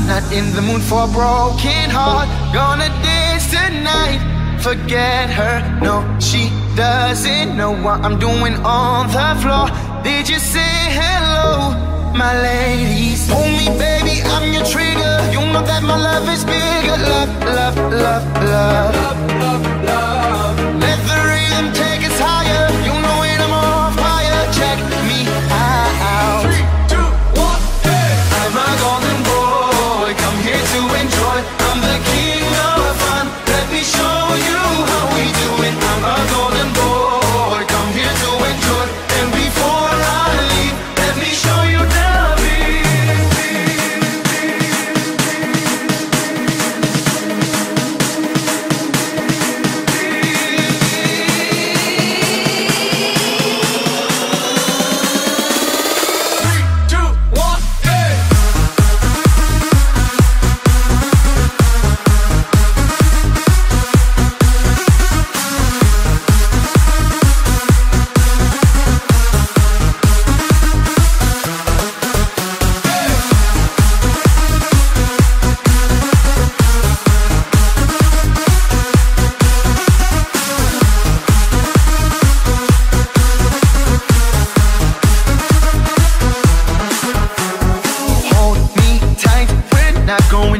not in the mood for a broken heart. Gonna dance tonight, forget her. No, she doesn't know what I'm doing on the floor. Did you say hello, my ladies? Hold me, baby, I'm your trigger. You know that my love is bigger. Love, love, love, love, love, love, love. Let the rhythm take us higher. You know when I'm on fire. Check me out. 3, 2, 1, hey! I'm a golden boy, come here to enjoy. I'm the king of fun. Let me show you how we do it. I'm a golden boy, come here to enjoy. And before I leave, let me show you the not going